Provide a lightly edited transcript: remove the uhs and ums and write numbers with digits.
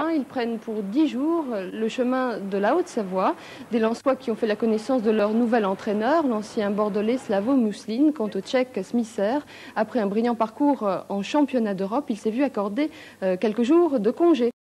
matin, ils prennent pour 10 jours le chemin de la Haute-Savoie. Des Lensois qui ont fait la connaissance de leur nouvel entraîneur, l'ancien bordelais Slavo Muslin. Quant au Tchèque Smisser, après un brillant parcours en championnat d'Europe, il s'est vu accorder quelques jours de congé.